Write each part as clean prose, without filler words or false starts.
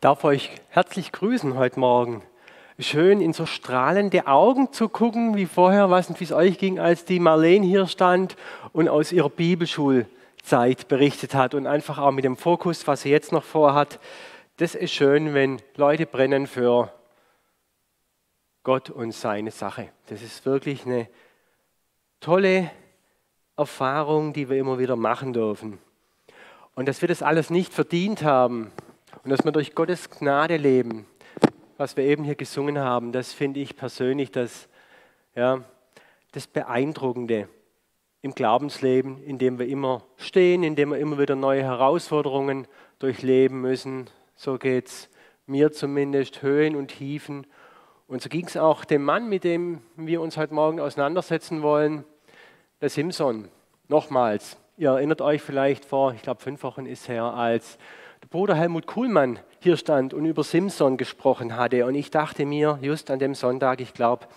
Darf euch herzlich grüßen heute Morgen. Schön in so strahlende Augen zu gucken, wie vorher, weiß nicht, wie es euch ging, als die Marlene hier stand und aus ihrer Bibelschulzeit berichtet hat und einfach auch mit dem Fokus, was sie jetzt noch vorhat. Das ist schön, wenn Leute brennen für Gott und seine Sache. Das ist wirklich eine tolle Erfahrung, die wir immer wieder machen dürfen. Und dass wir das alles nicht verdient haben und dass wir durch Gottes Gnade leben, was wir eben hier gesungen haben, das finde ich persönlich das Beeindruckende im Glaubensleben, in dem wir immer stehen, in dem wir immer wieder neue Herausforderungen durchleben müssen. So geht es mir zumindest, Höhen und Tiefen. Und so ging es auch dem Mann, mit dem wir uns heute Morgen auseinandersetzen wollen, der Simson. Nochmals, ihr erinnert euch vielleicht vor, ich glaube 5 Wochen ist her, als der Bruder Helmut Kuhlmann hier stand und über Simson gesprochen hatte. Und ich dachte mir, just an dem Sonntag, ich glaube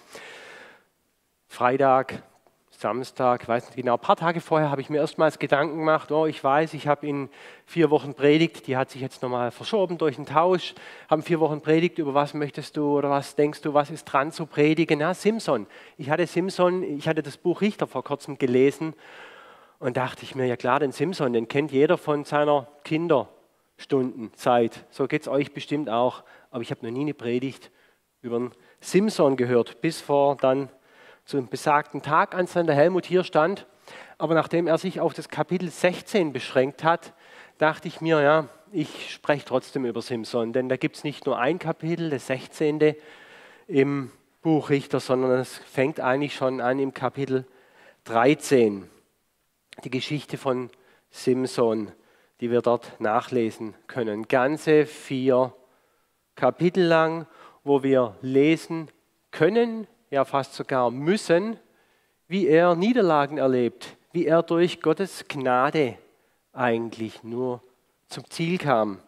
Freitag, Samstag, weiß nicht genau, ein paar Tage vorher habe ich mir erstmals Gedanken gemacht, ich weiß, ich habe in 4 Wochen Predigt, die hat sich jetzt nochmal verschoben durch den Tausch, haben 4 Wochen Predigt, über was möchtest du oder was denkst du, was ist dran zu predigen? Na, Simson. Ich hatte das Buch Richter vor kurzem gelesen und dachte ich mir, ja klar, den Simson, den kennt jeder von seiner Kinderstundenzeit. So geht es euch bestimmt auch, aber ich habe noch nie eine Predigt über den Simson gehört, bis vor dann zum besagten Tag, als dann der Helmut hier stand. Aber nachdem er sich auf das Kapitel 16 beschränkt hat, dachte ich mir, ja, ich spreche trotzdem über Simson, denn da gibt es nicht nur ein Kapitel, das 16. im Buch Richter, sondern es fängt eigentlich schon an im Kapitel 13. Die Geschichte von Simson, die wir dort nachlesen können. Ganze 4 Kapitel lang, wo wir lesen können, ja fast sogar müssen, wie er Niederlagen erlebt, wie er durch Gottes Gnade eigentlich nur zum Ziel kam.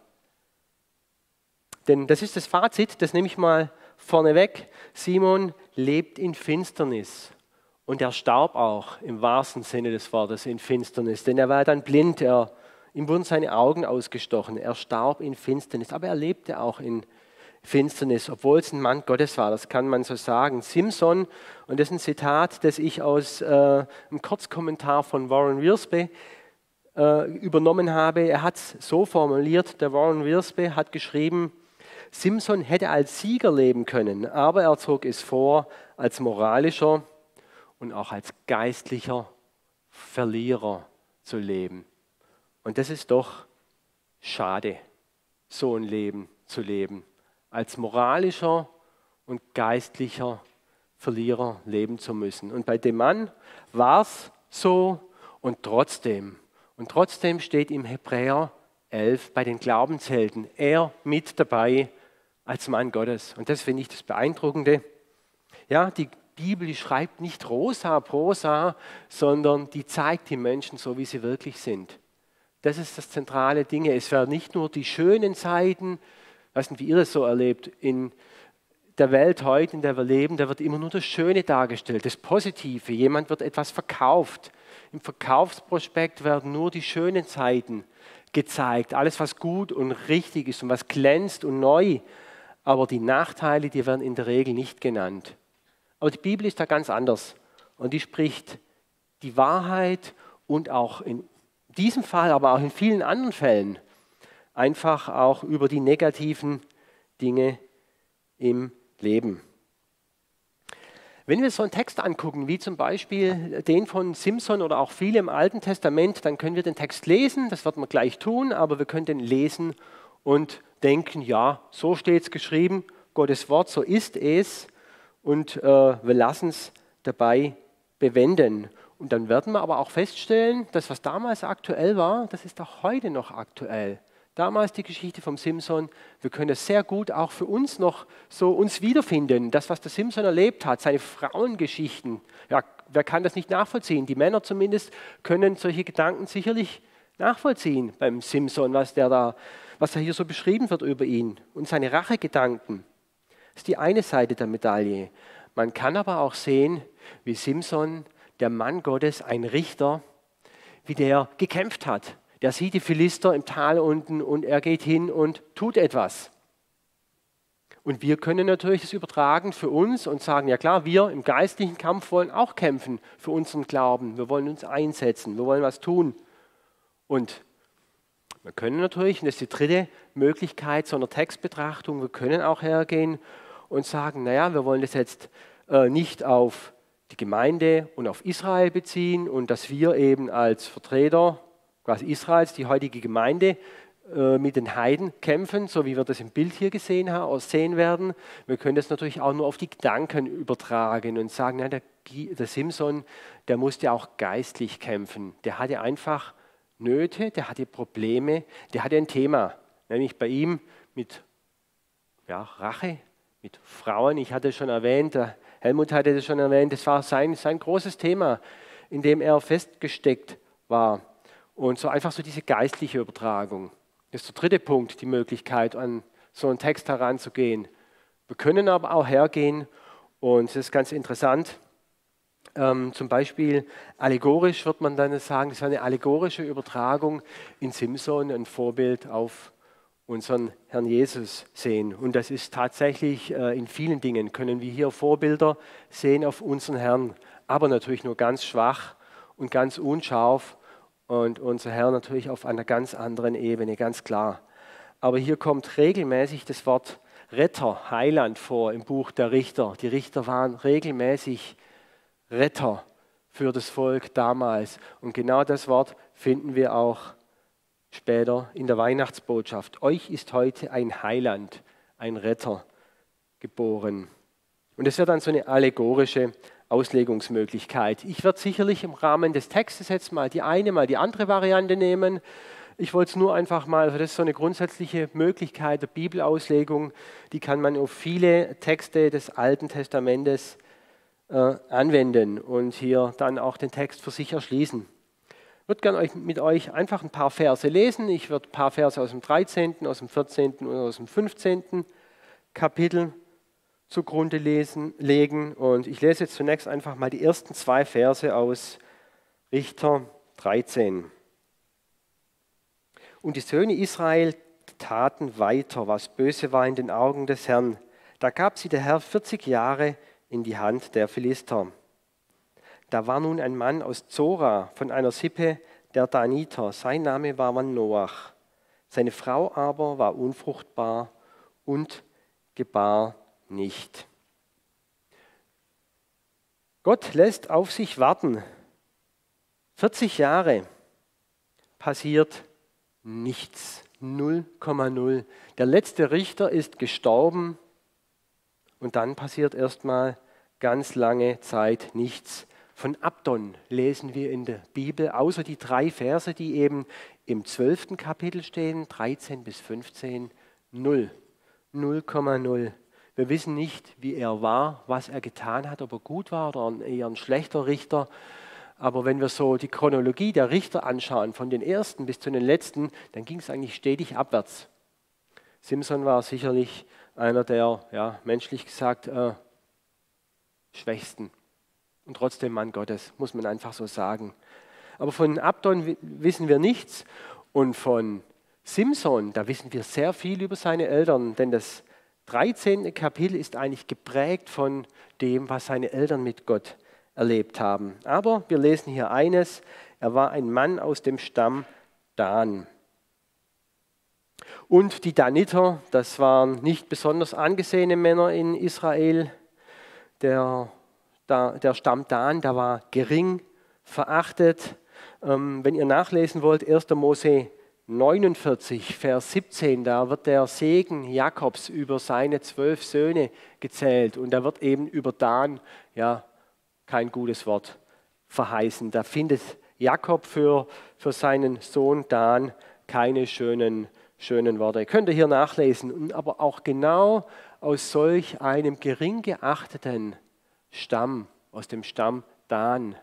Denn das ist das Fazit, das nehme ich mal vorneweg. Simon lebt in Finsternis und er starb auch im wahrsten Sinne des Wortes in Finsternis, denn er war dann blind, ihm wurden seine Augen ausgestochen, er starb in Finsternis, aber er lebte auch in Finsternis, obwohl es ein Mann Gottes war, das kann man so sagen. Simson, und das ist ein Zitat, das ich aus einem Kurzkommentar von Warren Wiersbe übernommen habe. Er hat es so formuliert, der Warren Wiersbe hat geschrieben, Simson hätte als Sieger leben können, aber er zog es vor, als moralischer und auch als geistlicher Verlierer zu leben. Und das ist doch schade, so ein Leben zu leben. Als moralischer und geistlicher Verlierer leben zu müssen. Und bei dem Mann war es so und trotzdem steht im Hebräer 11 bei den Glaubenshelden er mit dabei als Mann Gottes. Und das finde ich das Beeindruckende. Ja, die Bibel, die schreibt nicht rosa Prosa, sondern die zeigt die Menschen so, wie sie wirklich sind. Das ist das zentrale Ding. Es werden nicht nur die schönen Seiten, ich weiß nicht, wie ihr das so erlebt, in der Welt heute, in der wir leben, da wird immer nur das Schöne dargestellt, das Positive. Jemand wird etwas verkauft. Im Verkaufsprospekt werden nur die schönen Seiten gezeigt. Alles, was gut und richtig ist und was glänzt und neu. Aber die Nachteile, die werden in der Regel nicht genannt. Aber die Bibel ist da ganz anders. Und die spricht die Wahrheit und auch in diesem Fall, aber auch in vielen anderen Fällen, einfach auch über die negativen Dinge im Leben. Wenn wir so einen Text angucken, wie zum Beispiel den von Simson oder auch viele im Alten Testament, dann können wir den Text lesen, das werden wir gleich tun, aber wir können den lesen und denken, ja, so steht es geschrieben, Gottes Wort, so ist es und wir lassen es dabei bewenden. Und dann werden wir aber auch feststellen, dass was damals aktuell war, das ist auch heute noch aktuell. Damals die Geschichte vom Simson, wir können es sehr gut auch für uns noch so uns wiederfinden. Das, was der Simson erlebt hat, seine Frauengeschichten, ja, wer kann das nicht nachvollziehen? Die Männer zumindest können solche Gedanken sicherlich nachvollziehen beim Simson, was da hier so beschrieben wird über ihn und seine Rachegedanken. Das ist die eine Seite der Medaille. Man kann aber auch sehen, wie Simson, der Mann Gottes, ein Richter, wie der gekämpft hat. Der sieht die Philister im Tal unten und er geht hin und tut etwas. Und wir können natürlich das übertragen für uns und sagen, ja klar, wir im geistlichen Kampf wollen auch kämpfen für unseren Glauben. Wir wollen uns einsetzen, wir wollen was tun. Und wir können natürlich, und das ist die dritte Möglichkeit so einer Textbetrachtung, wir können auch hergehen und sagen, naja, wir wollen das jetzt nicht auf die Gemeinde und auf Israel beziehen und dass wir eben als Vertreter quasi Israels, die heutige Gemeinde, mit den Heiden kämpfen, so wie wir das im Bild hier gesehen haben, sehen werden. Wir können das natürlich auch nur auf die Gedanken übertragen und sagen, ja, der Simson, der musste auch geistlich kämpfen. Der hatte einfach Nöte, der hatte Probleme, der hatte ein Thema, nämlich bei ihm mit Rache, mit Frauen. Ich hatte es schon erwähnt, der Helmut hatte es schon erwähnt, das war sein großes Thema, in dem er festgesteckt war. Und so einfach so diese geistliche Übertragung. Das ist der dritte Punkt, die Möglichkeit, an so einen Text heranzugehen. Wir können aber auch hergehen und das ist ganz interessant. Zum Beispiel allegorisch wird man dann sagen, das war eine allegorische Übertragung in Simson, ein Vorbild auf unseren Herrn Jesus sehen. Und das ist tatsächlich in vielen Dingen, können wir hier Vorbilder sehen auf unseren Herrn, aber natürlich nur ganz schwach und ganz unscharf. Und unser Herr natürlich auf einer ganz anderen Ebene, ganz klar. Aber hier kommt regelmäßig das Wort Retter, Heiland vor im Buch der Richter. Die Richter waren regelmäßig Retter für das Volk damals. Und genau das Wort finden wir auch später in der Weihnachtsbotschaft. Euch ist heute ein Heiland, ein Retter geboren. Und es wird dann so eine allegorische Auslegungsmöglichkeit. Ich werde sicherlich im Rahmen des Textes jetzt mal die eine, mal die andere Variante nehmen. Ich wollte es nur einfach mal, also das ist so eine grundsätzliche Möglichkeit der Bibelauslegung, die kann man auf viele Texte des Alten Testamentes anwenden und hier dann auch den Text für sich erschließen. Ich würde gerne mit euch einfach ein paar Verse lesen. Ich werde ein paar Verse aus dem 13., aus dem 14. und aus dem 15. Kapitel zugrunde legen. Und ich lese jetzt zunächst einfach mal die ersten 2 Verse aus Richter 13. Und die Söhne Israel taten weiter, was böse war in den Augen des Herrn. Da gab sie der Herr 40 Jahre in die Hand der Philister. Da war nun ein Mann aus Zora von einer Sippe der Daniter. Sein Name war Manoach. Seine Frau aber war unfruchtbar und gebar nicht. Gott lässt auf sich warten. 40 Jahre passiert nichts. 0,0. Der letzte Richter ist gestorben und dann passiert erstmal ganz lange Zeit nichts. Von Abdon lesen wir in der Bibel, außer die 3 Verse, die eben im 12. Kapitel stehen, 13 bis 15, 0. 0,0. Wir wissen nicht, wie er war, was er getan hat, ob er gut war oder eher ein schlechter Richter. Aber wenn wir so die Chronologie der Richter anschauen, von den ersten bis zu den letzten, dann ging es eigentlich stetig abwärts. Simson war sicherlich einer der, menschlich gesagt, schwächsten. Und trotzdem Mann Gottes, muss man einfach so sagen. Aber von Abdon wissen wir nichts. Und von Simson, da wissen wir sehr viel über seine Eltern, denn das 13. Kapitel ist eigentlich geprägt von dem, was seine Eltern mit Gott erlebt haben. Aber wir lesen hier eines, er war ein Mann aus dem Stamm Dan. Und die Daniter, das waren nicht besonders angesehene Männer in Israel. Der Stamm Dan, der war gering, verachtet. Wenn ihr nachlesen wollt, 1. Mose 49, Vers 17, da wird der Segen Jakobs über seine 12 Söhne gezählt und da wird eben über Dan kein gutes Wort verheißen. Da findet Jakob für seinen Sohn Dan keine schönen Worte. Könnt ihr hier nachlesen. Aber auch genau aus solch einem gering geachteten Stamm, aus dem Stamm Dan,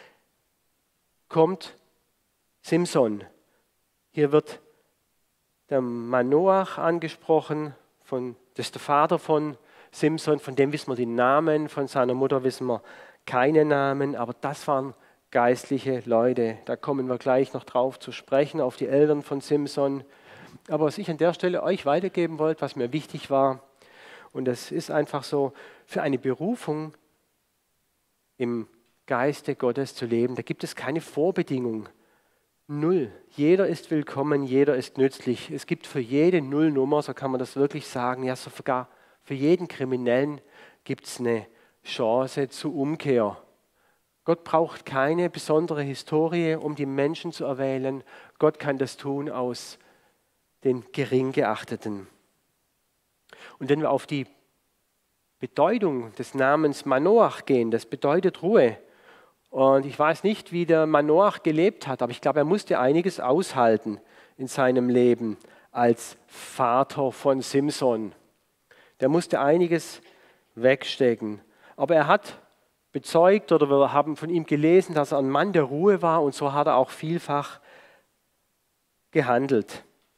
kommt Simson. Hier wird der Manoach angesprochen, das ist der Vater von Simson, von dem wissen wir die Namen, von seiner Mutter wissen wir keine Namen, aber das waren geistliche Leute. Da kommen wir gleich noch drauf zu sprechen, auf die Eltern von Simson. Aber was ich an der Stelle euch weitergeben wollte, was mir wichtig war, Und das ist einfach so, für eine Berufung im Geiste Gottes zu leben, da gibt es keine Vorbedingung. Null. Jeder ist willkommen, jeder ist nützlich. Es gibt für jede Nullnummer, so kann man das wirklich sagen, ja sogar für jeden Kriminellen gibt es eine Chance zur Umkehr. Gott braucht keine besondere Historie, um die Menschen zu erwählen. Gott kann das tun aus den Geringgeachteten. Und wenn wir auf die Bedeutung des Namens Manoach gehen, das bedeutet Ruhe. Und ich weiß nicht, wie der Manoach gelebt hat, aber ich glaube, er musste einiges aushalten in seinem Leben als Vater von Simson. Der musste einiges wegstecken. Aber er hat bezeugt, oder wir haben von ihm gelesen, dass er ein Mann der Ruhe war, und so hat er auch vielfach gehandelt.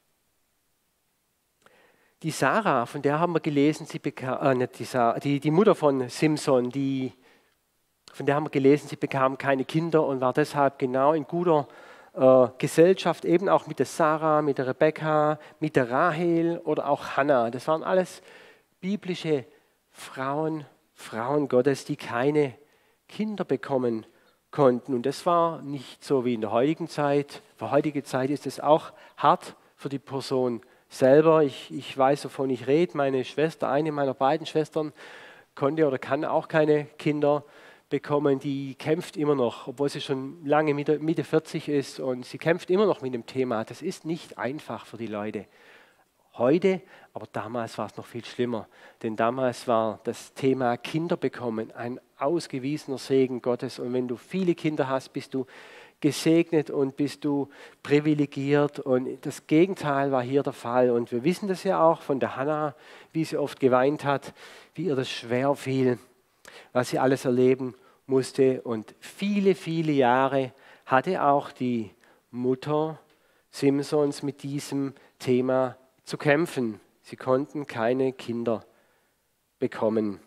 Die Sarah, von der haben wir gelesen, die Mutter von Simson, von der haben wir gelesen, sie bekam keine Kinder und war deshalb genau in guter Gesellschaft, eben auch mit der Sarah, mit der Rebekka, mit der Rahel oder auch Hannah. Das waren alles biblische Frauen Gottes, die keine Kinder bekommen konnten. Und das war nicht so wie in der heutigen Zeit. Für heutige Zeit ist es auch hart für die Person selber. Ich weiß, wovon ich rede. Meine Schwester, eine meiner beiden Schwestern, konnte oder kann auch keine Kinder bekommen. Die kämpft immer noch, obwohl sie schon lange Mitte 40 ist, und sie kämpft immer noch mit dem Thema. Das ist nicht einfach für die Leute heute, aber damals war es noch viel schlimmer. Denn damals war das Thema Kinder bekommen ein ausgewiesener Segen Gottes. Und wenn du viele Kinder hast, bist du gesegnet und bist du privilegiert. Und das Gegenteil war hier der Fall. Und wir wissen das ja auch von der Hannah, wie sie oft geweint hat, wie ihr das schwer fiel, was sie alles erleben musste. Und viele, viele Jahre hatte auch die Mutter Simsons mit diesem Thema zu kämpfen. Sie konnten keine Kinder bekommen.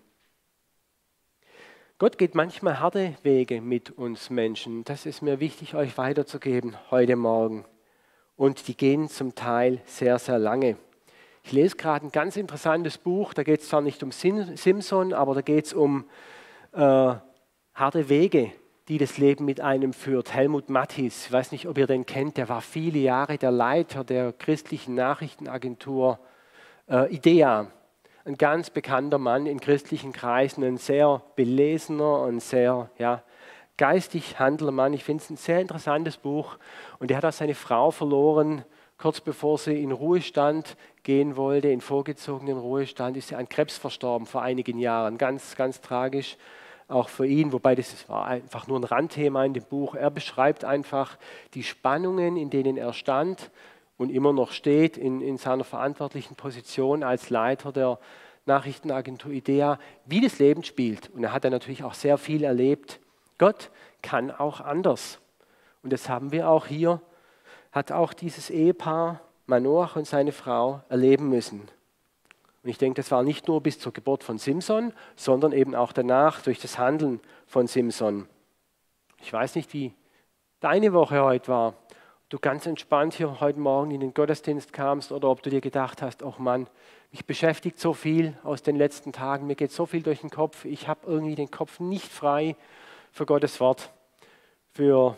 Gott geht manchmal harte Wege mit uns Menschen. Das ist mir wichtig, euch weiterzugeben heute Morgen. Und die gehen zum Teil sehr, sehr lange. Ich lese gerade ein ganz interessantes Buch. Da geht es zwar nicht um Simson, aber da geht es um harte Wege, die das Leben mit einem führt. Helmut Matthis, ich weiß nicht, ob ihr den kennt, der war viele Jahre der Leiter der christlichen Nachrichtenagentur IDEA. Ein ganz bekannter Mann in christlichen Kreisen, ein sehr belesener und sehr geistig handelnder Mann. Ich finde es ein sehr interessantes Buch. Und er hat auch seine Frau verloren, kurz bevor sie in Ruhestand gehen wollte, in vorgezogenen Ruhestand, ist sie an Krebs verstorben vor einigen Jahren. Ganz, ganz tragisch. Auch für ihn, wobei das war einfach nur ein Randthema in dem Buch. Er beschreibt einfach die Spannungen, in denen er stand und immer noch steht in seiner verantwortlichen Position als Leiter der Nachrichtenagentur IDEA, wie das Leben spielt. Und er hat dann natürlich auch sehr viel erlebt. Gott kann auch anders. Und das haben wir auch hier, hat auch dieses Ehepaar, Manoach und seine Frau, erleben müssen. Und ich denke, das war nicht nur bis zur Geburt von Simson, sondern eben auch danach durch das Handeln von Simson. Ich weiß nicht, wie deine Woche heute war. Ob du ganz entspannt hier heute Morgen in den Gottesdienst kamst oder ob du dir gedacht hast, ach Mann, mich beschäftigt so viel aus den letzten Tagen, mir geht so viel durch den Kopf, ich habe irgendwie den Kopf nicht frei für Gottes Wort, für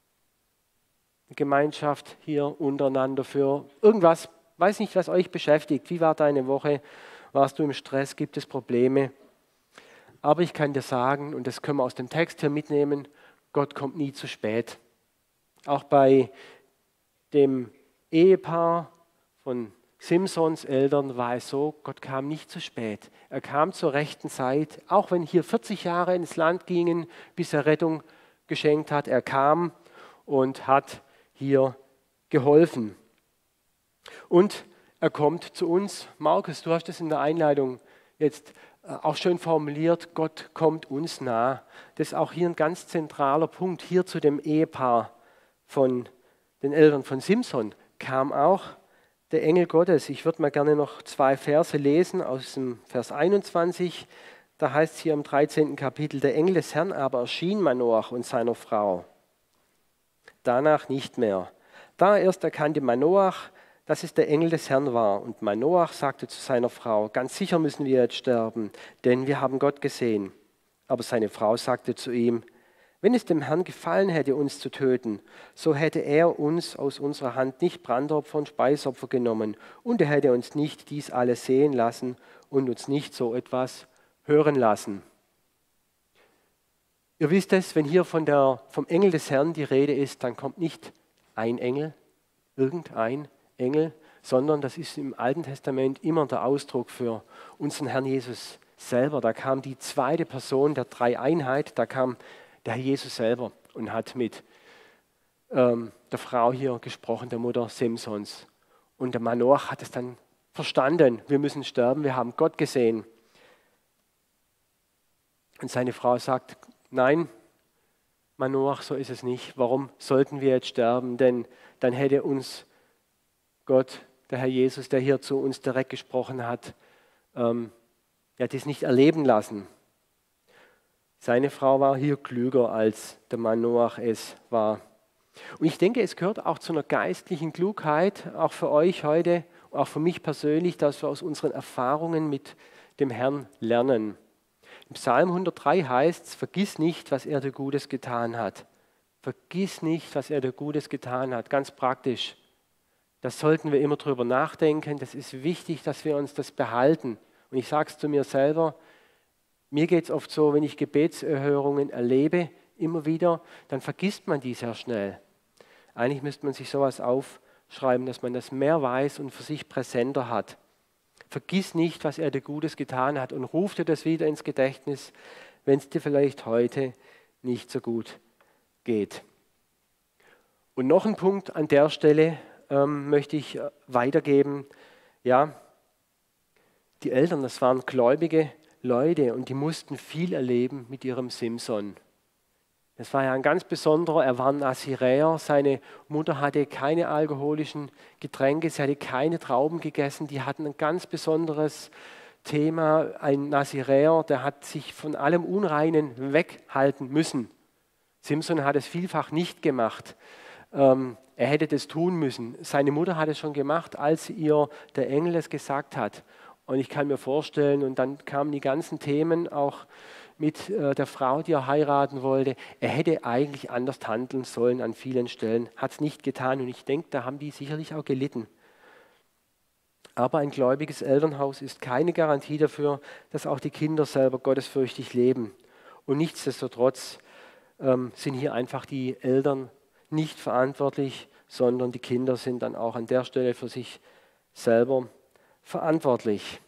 Gemeinschaft hier untereinander, für irgendwas. Weiß nicht, was euch beschäftigt. Wie war deine Woche? Warst du im Stress? Gibt es Probleme? Aber ich kann dir sagen, und das können wir aus dem Text hier mitnehmen, Gott kommt nie zu spät. Auch bei dem Ehepaar von Simsons Eltern war es so, Gott kam nicht zu spät. Er kam zur rechten Zeit, auch wenn hier 40 Jahre ins Land gingen, bis er Rettung geschenkt hat. Er kam und hat hier geholfen. Und er kommt zu uns. Markus, du hast es in der Einleitung jetzt auch schön formuliert, Gott kommt uns nah. Das ist auch hier ein ganz zentraler Punkt. Hier zu dem Ehepaar von den Eltern von Simson kam auch der Engel Gottes. Ich würde mal gerne noch 2 Verse lesen aus dem Vers 21. Da heißt es hier im 13. Kapitel, der Engel des Herrn aber erschien Manoach und seiner Frau. Danach nicht mehr. Da erst erkannte Manoach, dass es der Engel des Herrn war. Und Manoach sagte zu seiner Frau, ganz sicher müssen wir jetzt sterben, denn wir haben Gott gesehen. Aber seine Frau sagte zu ihm, wenn es dem Herrn gefallen hätte, uns zu töten, so hätte er uns aus unserer Hand nicht Brandopfer und Speisopfer genommen und er hätte uns nicht dies alles sehen lassen und uns nicht so etwas hören lassen. Ihr wisst es, wenn hier vom Engel des Herrn die Rede ist, dann kommt nicht ein Engel, irgendein Engel, sondern das ist im Alten Testament immer der Ausdruck für unseren Herrn Jesus selber. Da kam die zweite Person der Dreieinheit, da kam der Herr Jesus selber und hat mit der Frau hier gesprochen, der Mutter Simsons. Und der Manoach hat es dann verstanden, wir müssen sterben, wir haben Gott gesehen. Und seine Frau sagt, nein, Manoach, so ist es nicht. Warum sollten wir jetzt sterben? Denn dann hätte uns Gott, der Herr Jesus, der hier zu uns direkt gesprochen hat, dies nicht erleben lassen. Seine Frau war hier klüger, als der Manoach es war. Und ich denke, es gehört auch zu einer geistlichen Klugheit, auch für euch heute, auch für mich persönlich, dass wir aus unseren Erfahrungen mit dem Herrn lernen. Im Psalm 103 heißt es, vergiss nicht, was er dir Gutes getan hat. Vergiss nicht, was er dir Gutes getan hat. Ganz praktisch. Das sollten wir immer drüber nachdenken. Das ist wichtig, dass wir uns das behalten. Und ich sage es zu mir selber, mir geht es oft so, wenn ich Gebetserhörungen erlebe, immer wieder, dann vergisst man die sehr schnell. Eigentlich müsste man sich sowas aufschreiben, dass man das mehr weiß und für sich präsenter hat. Vergiss nicht, was er dir Gutes getan hat und ruf dir das wieder ins Gedächtnis, wenn es dir vielleicht heute nicht so gut geht. Und noch ein Punkt an der Stelle möchte ich weitergeben. Ja, die Eltern, das waren gläubige Leute und die mussten viel erleben mit ihrem Simson. Das war ja ein ganz besonderer, er war ein Naziräer, seine Mutter hatte keine alkoholischen Getränke, sie hatte keine Trauben gegessen, die hatten ein ganz besonderes Thema. Ein Naziräer, der hat sich von allem Unreinen weghalten müssen. Simson hat es vielfach nicht gemacht. Er hätte das tun müssen. Seine Mutter hat es schon gemacht, als ihr der Engel es gesagt hat. Und ich kann mir vorstellen, und dann kamen die ganzen Themen auch mit der Frau, die er heiraten wollte. Er hätte eigentlich anders handeln sollen an vielen Stellen, hat es nicht getan. Und ich denke, da haben die sicherlich auch gelitten. Aber ein gläubiges Elternhaus ist keine Garantie dafür, dass auch die Kinder selber gottesfürchtig leben. Und nichtsdestotrotz sind hier einfach die Eltern nicht verantwortlich, sondern die Kinder sind dann auch an der Stelle für sich selber verantwortlich.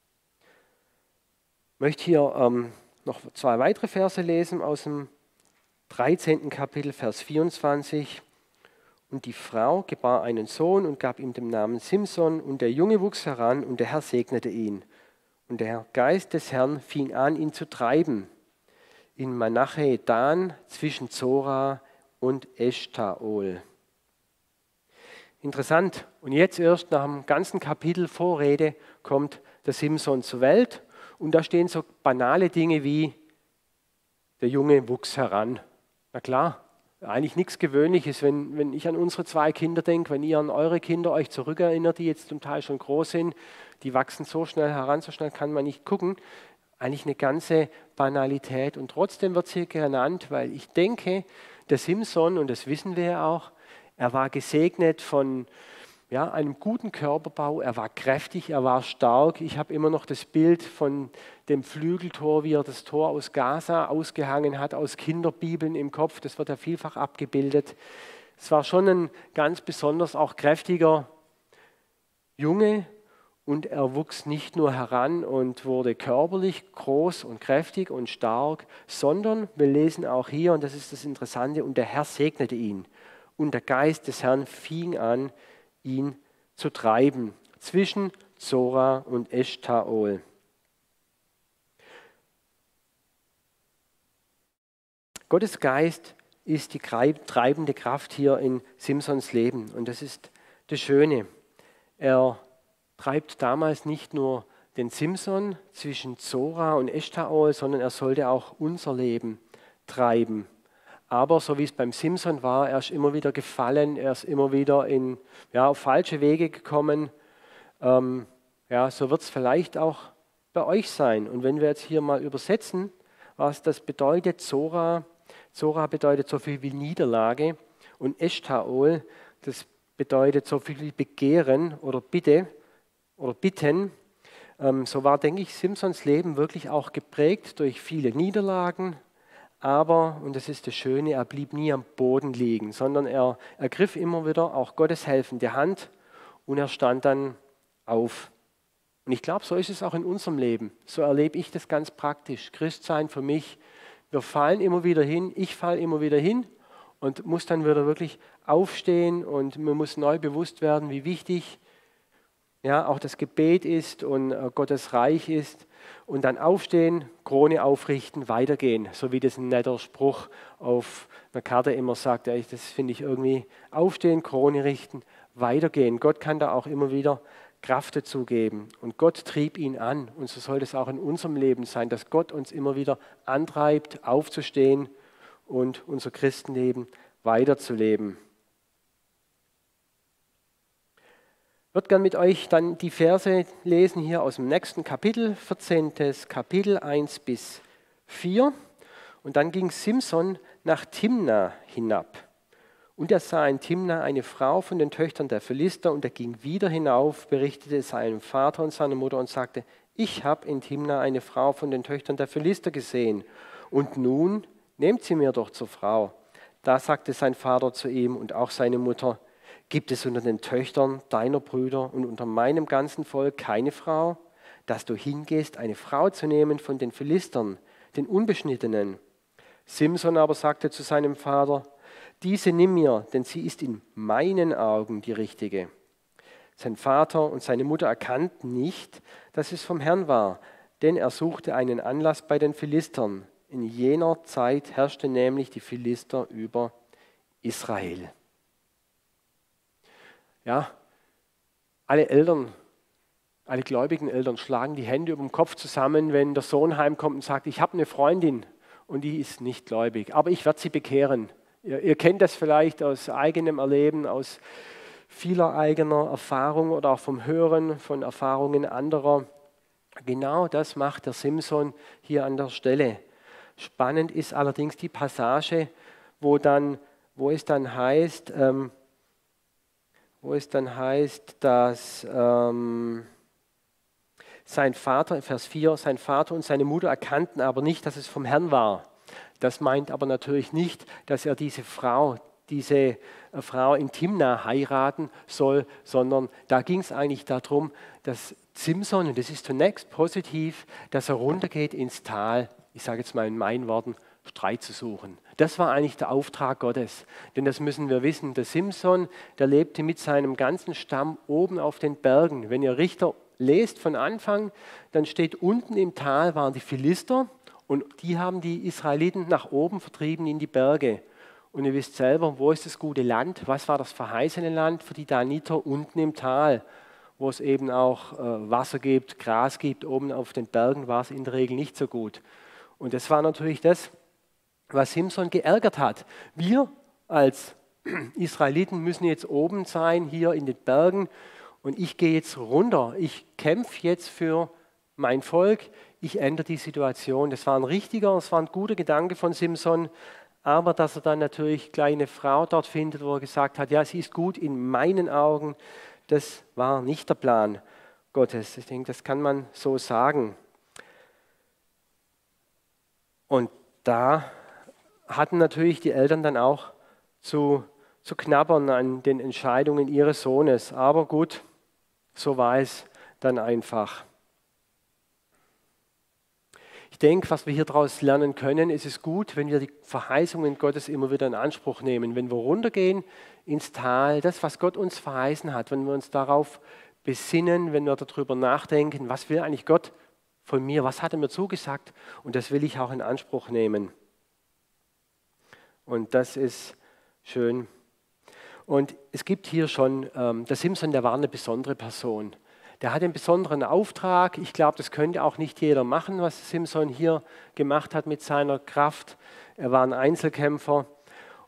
Ich möchte hier noch 2 weitere Verse lesen aus dem 13. Kapitel, Vers 24. Und die Frau gebar einen Sohn und gab ihm den Namen Simson, und der Junge wuchs heran, und der Herr segnete ihn. Und der Geist des Herrn fing an, ihn zu treiben, in Manache Dan zwischen Zora und Eshtaol. Interessant. Und jetzt erst nach dem ganzen Kapitel Vorrede kommt der Simson zur Welt. Und da stehen so banale Dinge wie, der Junge wuchs heran. Na klar, eigentlich nichts Gewöhnliches, wenn ich an unsere 2 Kinder denke, wenn ihr an eure Kinder euch zurückerinnert, die jetzt zum Teil schon groß sind, die wachsen so schnell heran, so schnell kann man nicht gucken. Eigentlich eine ganze Banalität. Und trotzdem wird es hier genannt, weil ich denke, der Simson, und das wissen wir ja auch, er war gesegnet von einem guten Körperbau, er war kräftig, er war stark. Ich habe immer noch das Bild von dem Flügeltor, wie er das Tor aus Gaza ausgehangen hat, aus Kinderbibeln im Kopf. Das wird ja vielfach abgebildet. Es war schon ein ganz besonders auch kräftiger Junge und er wuchs nicht nur heran und wurde körperlich groß und kräftig und stark, sondern wir lesen auch hier, und das ist das Interessante, und der Herr segnete ihn. Und der Geist des Herrn fing an, ihn zu treiben, zwischen Zora und Eshtaol. Gottes Geist ist die treibende Kraft hier in Simsons Leben. Und das ist das Schöne. Er treibt damals nicht nur den Simson zwischen Zora und Eshtaol, sondern er sollte auch unser Leben treiben. Aber so wie es beim Simson war, er ist immer wieder gefallen, er ist immer wieder auf falsche Wege gekommen. So wird es vielleicht auch bei euch sein. Und wenn wir jetzt hier mal übersetzen, was das bedeutet, Zora bedeutet so viel wie Niederlage und Eshtaol, das bedeutet so viel wie Begehren oder Bitte oder Bitten. So war, denke ich, Simsons Leben wirklich auch geprägt durch viele Niederlagen, aber, und das ist das Schöne, er blieb nie am Boden liegen, sondern er ergriff immer wieder auch Gottes helfende Hand und er stand dann auf. Und ich glaube, so ist es auch in unserem Leben. So erlebe ich das ganz praktisch. Christsein für mich, wir fallen immer wieder hin, ich falle immer wieder hin und muss dann wieder wirklich aufstehen und mir muss neu bewusst werden, wie wichtig auch das Gebet ist und Gottes Reich ist. Und dann aufstehen, Krone aufrichten, weitergehen. So wie das ein netter Spruch auf einer Karte immer sagt. Das finde ich irgendwie, aufstehen, Krone richten, weitergehen. Gott kann da auch immer wieder Kraft dazu geben. Und Gott trieb ihn an. Und so soll es auch in unserem Leben sein, dass Gott uns immer wieder antreibt, aufzustehen und unser Christenleben weiterzuleben. Ich würde gerne mit euch dann die Verse lesen hier aus dem nächsten Kapitel, 14. Kapitel 1 bis 4. Und dann ging Simson nach Timna hinab. Und er sah in Timna eine Frau von den Töchtern der Philister und er ging wieder hinauf, berichtete seinem Vater und seiner Mutter und sagte, ich habe in Timna eine Frau von den Töchtern der Philister gesehen und nun nehmt sie mir doch zur Frau. Da sagte sein Vater zu ihm und auch seine Mutter, gibt es unter den Töchtern deiner Brüder und unter meinem ganzen Volk keine Frau, dass du hingehst, eine Frau zu nehmen von den Philistern, den Unbeschnittenen? Simson aber sagte zu seinem Vater, diese nimm mir, denn sie ist in meinen Augen die richtige. Sein Vater und seine Mutter erkannten nicht, dass es vom Herrn war, denn er suchte einen Anlass bei den Philistern. In jener Zeit herrschte nämlich die Philister über Israel. Ja, alle gläubigen Eltern schlagen die Hände über dem Kopf zusammen, wenn der Sohn heimkommt und sagt, ich habe eine Freundin und die ist nicht gläubig, aber ich werde sie bekehren. Ihr kennt das vielleicht aus eigenem Erleben, aus vieler eigener Erfahrung oder auch vom Hören von Erfahrungen anderer. Genau das macht der Simson hier an der Stelle. Spannend ist allerdings die Passage, wo es dann heißt, dass sein Vater, Vers 4, sein Vater und seine Mutter erkannten aber nicht, dass es vom Herrn war. Das meint aber natürlich nicht, dass er diese Frau in Timna heiraten soll, sondern da ging es eigentlich darum, dass Simson, und das ist zunächst positiv, dass er runtergeht ins Tal, ich sage jetzt mal in meinen Worten, Streit zu suchen. Das war eigentlich der Auftrag Gottes, denn das müssen wir wissen. Der Simson, der lebte mit seinem ganzen Stamm oben auf den Bergen. Wenn ihr Richter lest von Anfang, dann steht unten im Tal waren die Philister und die haben die Israeliten nach oben vertrieben in die Berge. Und ihr wisst selber, wo ist das gute Land? Was war das verheißene Land für die Daniter unten im Tal, wo es eben auch Wasser gibt, Gras gibt. Oben auf den Bergen war es in der Regel nicht so gut. Und das war natürlich das, was Simson geärgert hat. Wir als Israeliten müssen jetzt oben sein, hier in den Bergen, und ich gehe jetzt runter. Ich kämpfe jetzt für mein Volk. Ich ändere die Situation. Das war ein guter Gedanke von Simson, aber dass er dann natürlich gleich eine Frau dort findet, wo er gesagt hat, ja, sie ist gut in meinen Augen, das war nicht der Plan Gottes. Ich denke, das kann man so sagen. Und da hatten natürlich die Eltern dann auch zu knabbern an den Entscheidungen ihres Sohnes. Aber gut, so war es dann einfach. Ich denke, was wir hier daraus lernen können, ist es gut, wenn wir die Verheißungen Gottes immer wieder in Anspruch nehmen. Wenn wir runtergehen ins Tal, das, was Gott uns verheißen hat, wenn wir uns darauf besinnen, wenn wir darüber nachdenken, was will eigentlich Gott von mir, was hat er mir zugesagt, und das will ich auch in Anspruch nehmen. Und das ist schön. Und es gibt hier schon, der Simson, der war eine besondere Person. Der hat einen besonderen Auftrag. Ich glaube, das könnte auch nicht jeder machen, was Simson hier gemacht hat mit seiner Kraft. Er war ein Einzelkämpfer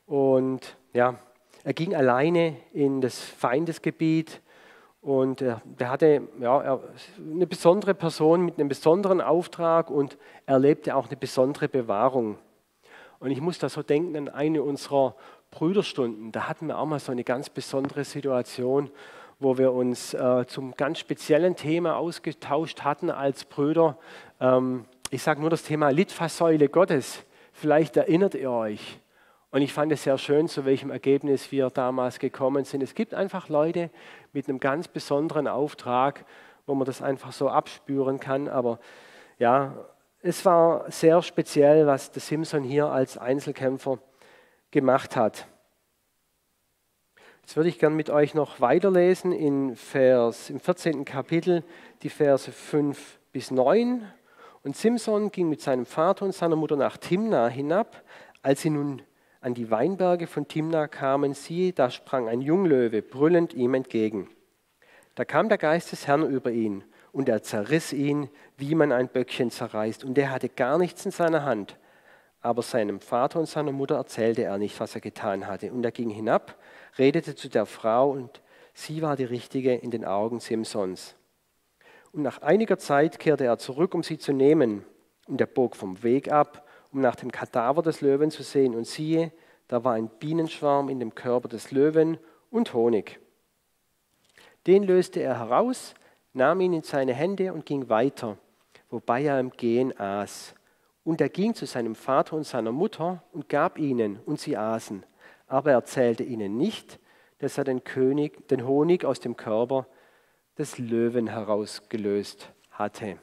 Und ja, er ging alleine in das Feindesgebiet und er hatte eine besondere Person mit einem besonderen Auftrag und erlebte auch eine besondere Bewahrung. Und ich muss da so denken an eine unserer Brüderstunden. Da hatten wir auch mal so eine ganz besondere Situation, wo wir uns zum ganz speziellen Thema ausgetauscht hatten als Brüder. Ich sage nur das Thema Litfaßsäule Gottes. Vielleicht erinnert ihr euch. Und ich fand es sehr schön, zu welchem Ergebnis wir damals gekommen sind. Es gibt einfach Leute mit einem ganz besonderen Auftrag, wo man das einfach so abspüren kann. Aber ja, es war sehr speziell, was der Simson hier als Einzelkämpfer gemacht hat. Jetzt würde ich gerne mit euch noch weiterlesen im 14. Kapitel, die Verse 5 bis 9. Und Simson ging mit seinem Vater und seiner Mutter nach Timna hinab. Als sie nun an die Weinberge von Timna kamen, siehe, da sprang ein Junglöwe brüllend ihm entgegen. Da kam der Geist des Herrn über ihn, und er zerriss ihn, wie man ein Böckchen zerreißt. Und er hatte gar nichts in seiner Hand. Aber seinem Vater und seiner Mutter erzählte er nicht, was er getan hatte. Und er ging hinab, redete zu der Frau, und sie war die Richtige in den Augen Simsons. Und nach einiger Zeit kehrte er zurück, um sie zu nehmen. Und er bog vom Weg ab, um nach dem Kadaver des Löwen zu sehen. Und siehe, da war ein Bienenschwarm in dem Körper des Löwen und Honig. Den löste er heraus, nahm ihn in seine Hände und ging weiter, wobei er im Gehen aß. Und er ging zu seinem Vater und seiner Mutter und gab ihnen, und sie aßen. Aber er erzählte ihnen nicht, dass er den Honig aus dem Körper des Löwen herausgelöst hatte.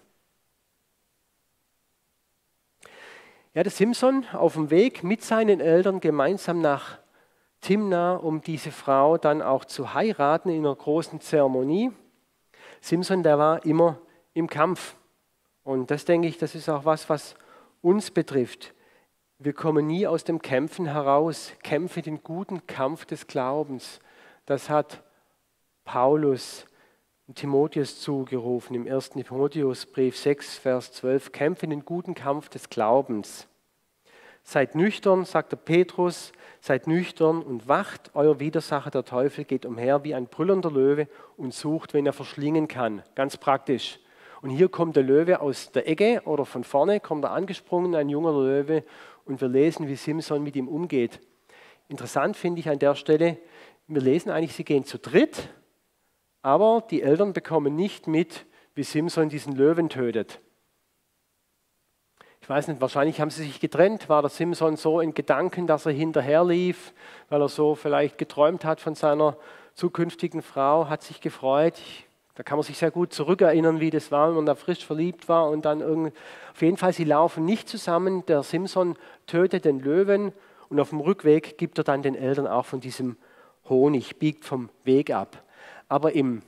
Ja, der Simson auf dem Weg mit seinen Eltern gemeinsam nach Timna, um diese Frau dann auch zu heiraten in einer großen Zeremonie. Simson, der war immer im Kampf. Und das denke ich, das ist auch was uns betrifft. Wir kommen nie aus dem Kämpfen heraus. Kämpfe den guten Kampf des Glaubens. Das hat Paulus Timotheus zugerufen im 1. Timotheusbrief 6, Vers 12. Kämpfe den guten Kampf des Glaubens. Seid nüchtern, sagt der Petrus, seid nüchtern und wacht. Euer Widersacher, der Teufel, geht umher wie ein brüllender Löwe und sucht, wen er verschlingen kann. Ganz praktisch. Und hier kommt der Löwe aus der Ecke oder von vorne, kommt er angesprungen, ein junger Löwe. Und wir lesen, wie Simson mit ihm umgeht. Interessant finde ich an der Stelle, wir lesen eigentlich, sie gehen zu dritt, aber die Eltern bekommen nicht mit, wie Simson diesen Löwen tötet. Ich weiß nicht, wahrscheinlich haben sie sich getrennt, war der Simson so in Gedanken, dass er hinterherlief, weil er so vielleicht geträumt hat von seiner zukünftigen Frau, hat sich gefreut. Da kann man sich sehr gut zurückerinnern, wie das war, wenn man da frisch verliebt war. Und dann auf jeden Fall, sie laufen nicht zusammen. Der Simson tötet den Löwen und auf dem Rückweg gibt er dann den Eltern auch von diesem Honig, biegt vom Weg ab. Aber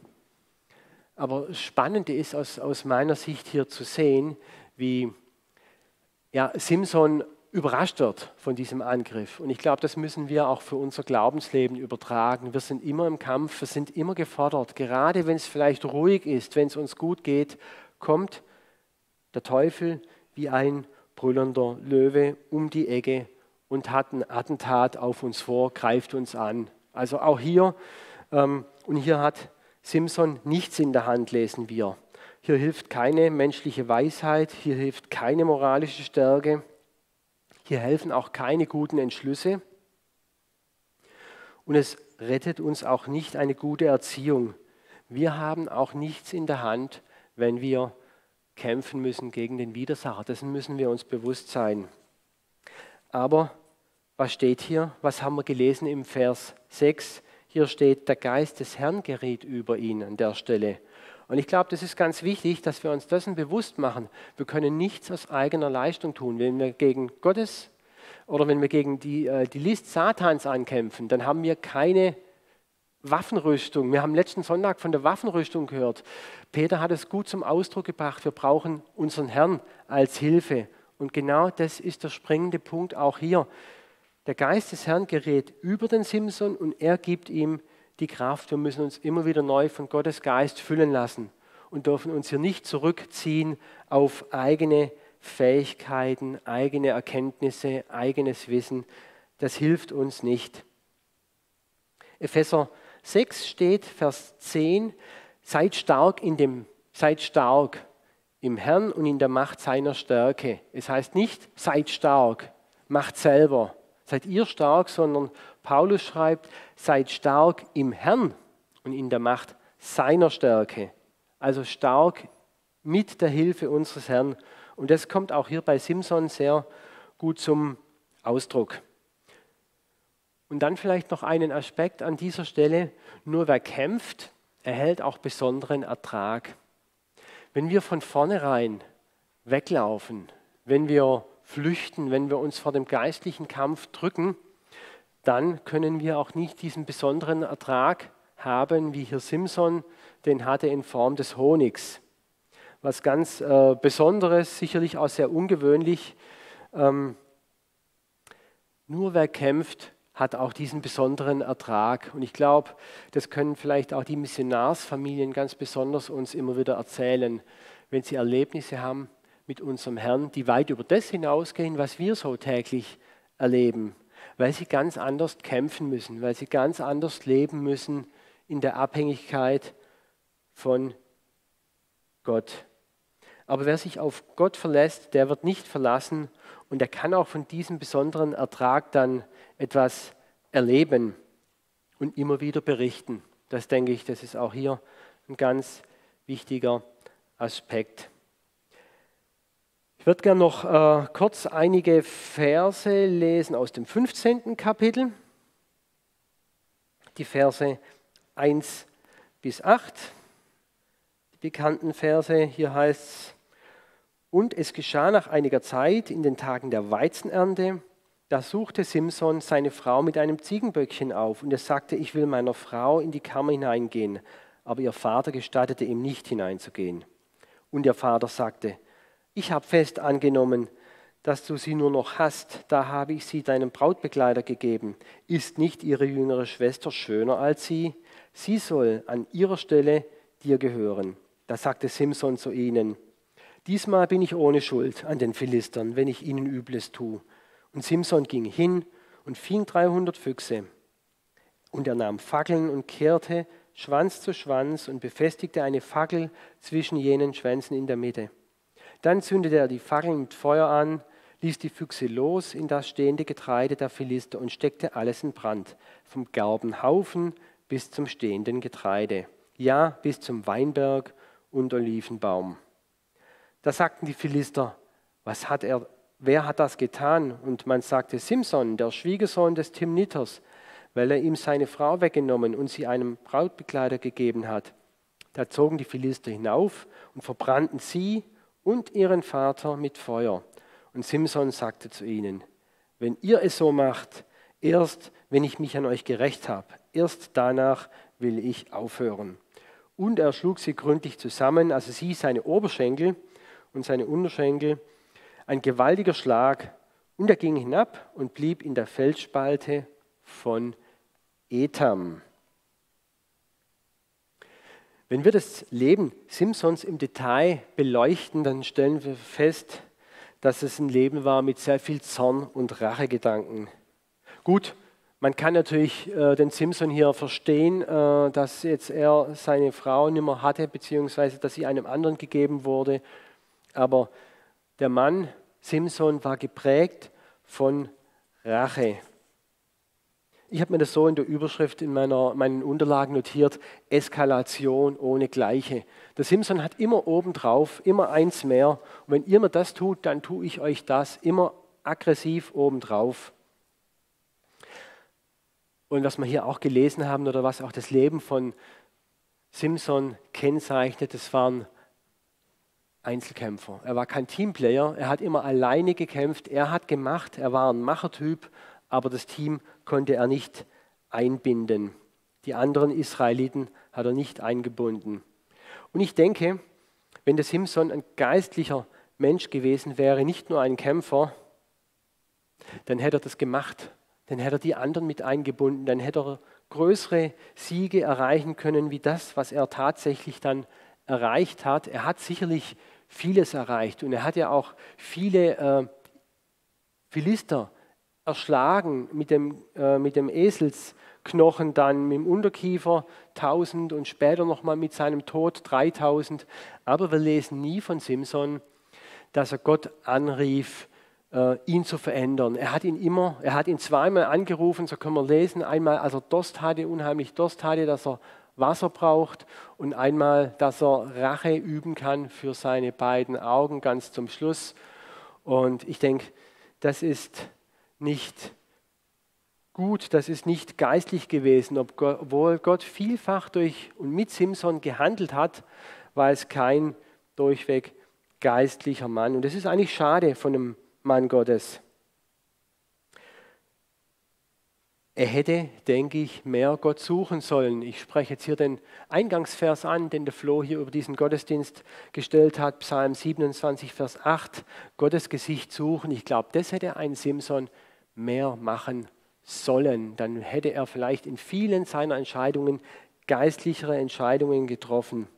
spannend ist aus meiner Sicht hier zu sehen, wie Simson überrascht wird von diesem Angriff. Und ich glaube, das müssen wir auch für unser Glaubensleben übertragen. Wir sind immer im Kampf, wir sind immer gefordert. Gerade wenn es vielleicht ruhig ist, wenn es uns gut geht, kommt der Teufel wie ein brüllender Löwe um die Ecke und hat ein Attentat auf uns vor, greift uns an. Also auch hier, und hier hat Simson nichts in der Hand, lesen wir. Hier hilft keine menschliche Weisheit, hier hilft keine moralische Stärke, hier helfen auch keine guten Entschlüsse und es rettet uns auch nicht eine gute Erziehung. Wir haben auch nichts in der Hand, wenn wir kämpfen müssen gegen den Widersacher. Dessen müssen wir uns bewusst sein. Aber was steht hier? Was haben wir gelesen im Vers 6? Hier steht, der Geist des Herrn geriet über ihn an der Stelle. Und ich glaube, das ist ganz wichtig, dass wir uns dessen bewusst machen. Wir können nichts aus eigener Leistung tun. Wenn wir gegen Gottes oder wenn wir gegen die List Satans ankämpfen, dann haben wir keine Waffenrüstung. Wir haben letzten Sonntag von der Waffenrüstung gehört. Peter hat es gut zum Ausdruck gebracht. Wir brauchen unseren Herrn als Hilfe. Und genau das ist der springende Punkt auch hier. Der Geist des Herrn gerät über den Simson und er gibt ihm die Kraft. Wir müssen uns immer wieder neu von Gottes Geist füllen lassen und dürfen uns hier nicht zurückziehen auf eigene Fähigkeiten, eigene Erkenntnisse, eigenes Wissen. das hilft uns nicht. Epheser 6 steht, Vers 10, seid stark im Herrn und in der Macht seiner Stärke. Es heißt nicht, seid stark, macht selber, seid ihr stark, sondern Paulus schreibt, seid stark im Herrn und in der Macht seiner Stärke. Also stark mit der Hilfe unseres Herrn. Und das kommt auch hier bei Simson sehr gut zum Ausdruck. Und dann vielleicht noch einen Aspekt an dieser Stelle. Nur wer kämpft, erhält auch besonderen Ertrag. Wenn wir von vornherein weglaufen, wenn wir flüchten, wenn wir uns vor dem geistlichen Kampf drücken, dann können wir auch nicht diesen besonderen Ertrag haben, wie hier Simson den hatte in Form des Honigs. Was ganz Besonderes, sicherlich auch sehr ungewöhnlich. Nur wer kämpft, hat auch diesen besonderen Ertrag. Und ich glaube, das können vielleicht auch die Missionarsfamilien ganz besonders uns immer wieder erzählen, wenn sie Erlebnisse haben mit unserem Herrn, die weit über das hinausgehen, was wir so täglich erleben, weil sie ganz anders kämpfen müssen, weil sie ganz anders leben müssen in der Abhängigkeit von Gott. Aber wer sich auf Gott verlässt, der wird nicht verlassen und er kann auch von diesem besonderen Ertrag dann etwas erleben und immer wieder berichten. Das denke ich, das ist auch hier ein ganz wichtiger Aspekt. Ich würde gerne noch kurz einige Verse lesen aus dem 15. Kapitel. Die Verse 1 bis 8. Die bekannten Verse, hier heißt es: Und es geschah nach einiger Zeit in den Tagen der Weizenernte, da suchte Simson seine Frau mit einem Ziegenböckchen auf und er sagte, ich will meiner Frau in die Kammer hineingehen, aber ihr Vater gestattete ihm nicht hineinzugehen. Und ihr Vater sagte, ich habe fest angenommen, dass du sie nur noch hast, da habe ich sie deinem Brautbegleiter gegeben. Ist nicht ihre jüngere Schwester schöner als sie? Sie soll an ihrer Stelle dir gehören. Da sagte Simson zu ihnen, diesmal bin ich ohne Schuld an den Philistern, wenn ich ihnen Übles tue. Und Simson ging hin und fing 300 Füchse. Und er nahm Fackeln und kehrte Schwanz zu Schwanz und befestigte eine Fackel zwischen jenen Schwänzen in der Mitte. Dann zündete er die Fackeln mit Feuer an, ließ die Füchse los in das stehende Getreide der Philister und steckte alles in Brand, vom Garbenhaufen bis zum stehenden Getreide, ja, bis zum Weinberg und Olivenbaum. Da sagten die Philister, wer hat das getan? Und man sagte, Simson, der Schwiegersohn des Timniters, weil er ihm seine Frau weggenommen und sie einem Brautbegleiter gegeben hat. Da zogen die Philister hinauf und verbrannten sie und ihren Vater mit Feuer. Und Simson sagte zu ihnen, wenn ihr es so macht, erst wenn ich mich an euch gerächt habe, erst danach will ich aufhören. Und er schlug sie gründlich zusammen, also sie, seine Oberschenkel und seine Unterschenkel, ein gewaltiger Schlag, und er ging hinab und blieb in der Felsspalte von Etam. Wenn wir das Leben Simsons im Detail beleuchten, dann stellen wir fest, dass es ein Leben war mit sehr viel Zorn und Rachegedanken. Gut, man kann natürlich den Simson hier verstehen, dass jetzt er seine Frau nicht mehr hatte, beziehungsweise dass sie einem anderen gegeben wurde. Aber der Mann Simson war geprägt von Rache. Ich habe mir das so in der Überschrift in meinen Unterlagen notiert, Eskalation ohne Gleiche. Der Simson hat immer obendrauf, immer eins mehr. Und wenn ihr mir das tut, dann tue ich euch das, immer aggressiv obendrauf. Und was wir hier auch gelesen haben oder was auch das Leben von Simson kennzeichnet, das waren Einzelkämpfer. Er war kein Teamplayer, er hat immer alleine gekämpft, er hat gemacht, er war ein Machertyp, aber das Team konnte er nicht einbinden. Die anderen Israeliten hat er nicht eingebunden. Und ich denke, wenn der Simson ein geistlicher Mensch gewesen wäre, nicht nur ein Kämpfer, dann hätte er das gemacht. Dann hätte er die anderen mit eingebunden. Dann hätte er größere Siege erreichen können, wie das, was er tatsächlich dann erreicht hat. Er hat sicherlich vieles erreicht und er hat ja auch viele Philister erschlagen mit dem Eselsknochen, dann mit dem Unterkiefer 1000 und später nochmal mit seinem Tod 3000. Aber wir lesen nie von Simson, dass er Gott anrief, ihn zu verändern. Er hat ihn zweimal angerufen, so können wir lesen. Einmal, als er Durst hatte, unheimlich Durst hatte, dass er Wasser braucht, und einmal, dass er Rache üben kann für seine beiden Augen ganz zum Schluss. Und ich denke, das ist nicht gut, das ist nicht geistlich gewesen, obwohl Gott vielfach durch und mit Simson gehandelt hat, war es kein durchweg geistlicher Mann. Und das ist eigentlich schade von einem Mann Gottes. Er hätte, denke ich, mehr Gott suchen sollen. Ich spreche jetzt hier den Eingangsvers an, den der Flo hier über diesen Gottesdienst gestellt hat, Psalm 27, Vers 8, Gottes Gesicht suchen. Ich glaube, das hätte ein Simson mehr machen sollen. Dann hätte er vielleicht in vielen seiner Entscheidungen geistlichere Entscheidungen getroffen.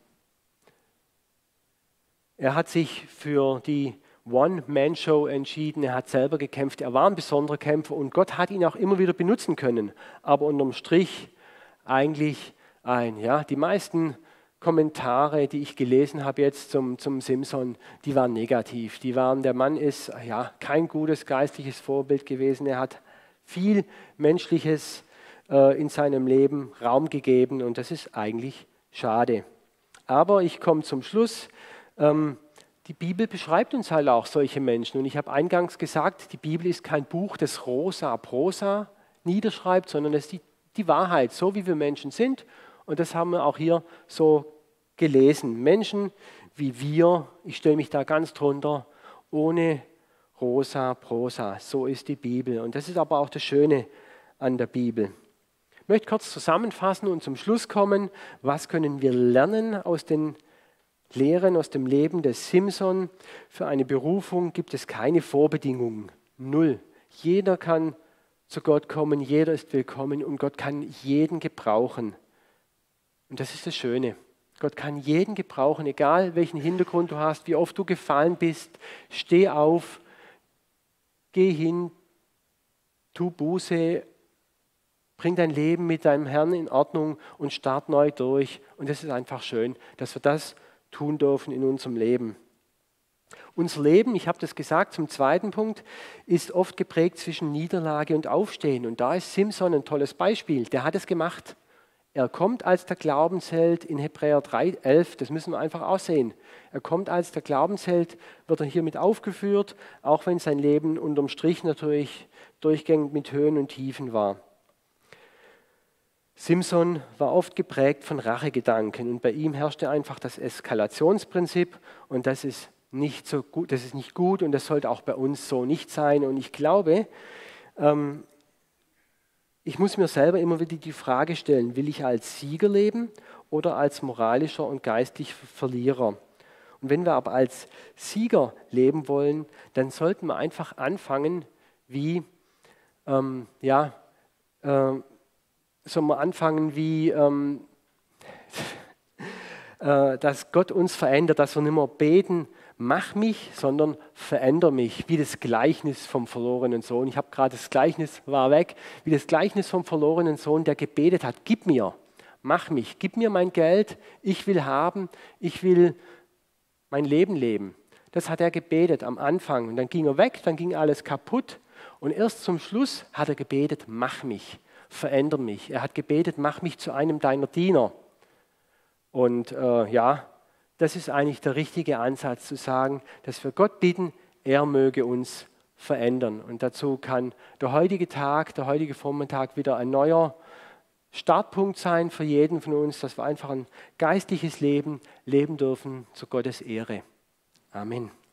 Er hat sich für die One-Man-Show entschieden, er hat selber gekämpft, er war ein besonderer Kämpfer und Gott hat ihn auch immer wieder benutzen können. Aber unterm Strich eigentlich die meisten Kommentare, die ich gelesen habe jetzt zum Simson, die waren negativ. Der Mann ist kein gutes geistliches Vorbild gewesen, er hat viel Menschliches in seinem Leben Raum gegeben und das ist eigentlich schade. Aber ich komme zum Schluss. Die Bibel beschreibt uns halt auch solche Menschen. Und ich habe eingangs gesagt, die Bibel ist kein Buch, das rosa Prosa niederschreibt, sondern es ist die Wahrheit, so wie wir Menschen sind. Und das haben wir auch hier so gelesen. Menschen wie wir, ich stelle mich da ganz drunter, ohne rosa Prosa. So ist die Bibel. Und das ist aber auch das Schöne an der Bibel. Ich möchte kurz zusammenfassen und zum Schluss kommen. Was können wir lernen aus den Lehren aus dem Leben des Simson? Für eine Berufung gibt es keine Vorbedingungen. Null. Jeder kann zu Gott kommen, jeder ist willkommen und Gott kann jeden gebrauchen. Und das ist das Schöne. Gott kann jeden gebrauchen, egal welchen Hintergrund du hast, wie oft du gefallen bist. Steh auf, geh hin, tu Buße, bring dein Leben mit deinem Herrn in Ordnung und start neu durch. Und das ist einfach schön, dass wir das tun dürfen in unserem Leben. Unser Leben, ich habe das gesagt zum zweiten Punkt, ist oft geprägt zwischen Niederlage und Aufstehen. Und da ist Simson ein tolles Beispiel. Der hat es gemacht. Er kommt als der Glaubensheld in Hebräer 3,11, das müssen wir einfach auch sehen. Er kommt als der Glaubensheld, wird er hier mit aufgeführt, auch wenn sein Leben unterm Strich natürlich durchgängig mit Höhen und Tiefen war. Simson war oft geprägt von Rachegedanken und bei ihm herrschte einfach das Eskalationsprinzip und das ist nicht so gut, das ist nicht gut und das sollte auch bei uns so nicht sein. Und ich glaube, ich muss mir selber immer wieder die Frage stellen, will ich als Sieger leben oder als moralischer und geistlicher Verlierer? Und wenn wir aber als Sieger leben wollen, dann sollten wir einfach anfangen, dass Gott uns verändert, dass wir nicht mehr beten, mach mich, sondern veränder mich, wie das Gleichnis vom verlorenen Sohn. Ich habe gerade das Gleichnis, war weg, wie das Gleichnis vom verlorenen Sohn, der gebetet hat, gib mir, mach mich, gib mir mein Geld, ich will haben, ich will mein Leben leben. Das hat er gebetet am Anfang und dann ging er weg, dann ging alles kaputt und erst zum Schluss hat er gebetet, mach mich. Veränder mich. Er hat gebetet, mach mich zu einem deiner Diener. Und das ist eigentlich der richtige Ansatz, zu sagen, dass wir Gott bitten, er möge uns verändern. Und dazu kann der heutige Tag, der heutige Vormittag wieder ein neuer Startpunkt sein für jeden von uns, dass wir einfach ein geistliches Leben leben dürfen zu Gottes Ehre. Amen.